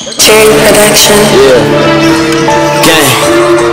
Jerry Production. Yeah. Gang.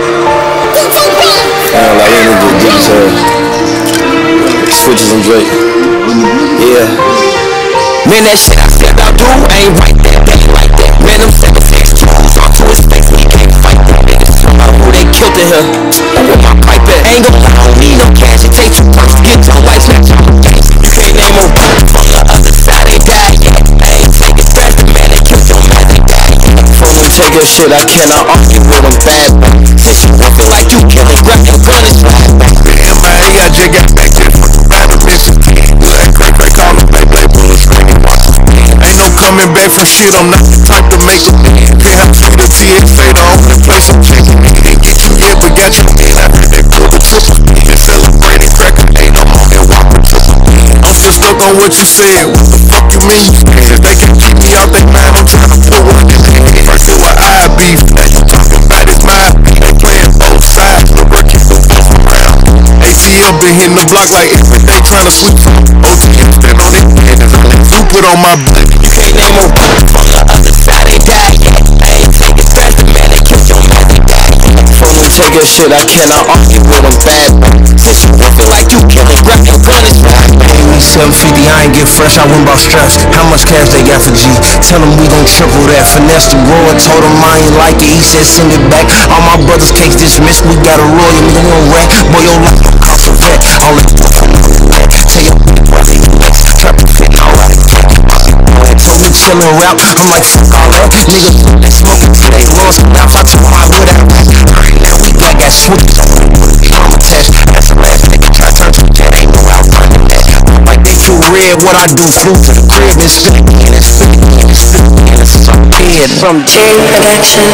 Like in the detail. Switches and Drake. Yeah. Man, that shit I said I do, I ain't right there, that ain't like that. Man, them 762 talk to his face, we ain't fight that. Niggas talking about who they killed in here. With my pipe at, ain't gon' lie, I don't need no cash. It take 2 bucks to get your life snatched on the gas. You can't name no bullets from the other side, they died yet. I ain't taking threats, the man that killed your man, they died yet. From them taking shit, I cannot argue with them bad boy. Since you working like you killing, grab your gun and slide back. In my I just got back there from the battle, Michigan. Like crack, all the play, bullets, screaming, ain't no coming back from shit, I'm not the type to make a man. Can't have to the TSA, the only place I'm checking in. Ain't get you yet, but got you in. I heard they pull the triple and celebrating cracker, ain't no more than Whopper triple. I'm still stuck on what you said, what the fuck you mean you scared? They can keep me out they mind, I'm trying to put one in their head. First it was I beef, now you talking about it's my beef. They playing both sides, but working the both around. ATL been hitting the block like every day, trying to sweep some OTM, stand on their hands, I let you put on my butt. You can't name no bullets from the other side, they died yet. I ain't taking threats, the man that killed your man, they died yet. From them taking shit, I cannot argue with them bad boy. Since you working like you killing, grab your gun and slide back. 750, I ain't get fresh, I went about straps. How much cash they got for G? Tell them we gon' triple that. Finesse the roar, told him I ain't like it. He said send it back. All my brothers' case dismissed. We got a royal, nigga, we don't rat. Boy, your life don't cost a vet. All that stuff I'm on that. Tell your brother you next. Trap the fit, all right. Told me chillin' rap. I'm like, fuck all that. Niggas they smoking till they lost enough. I told my hood out. Now we got switches on the wood. I'm attached. That's the last nigga try to turn to jet. Ain't no out running that. Like they too red, what I do, flew to the crib and spit me and spit me and spit me and suck head from Jerry Production.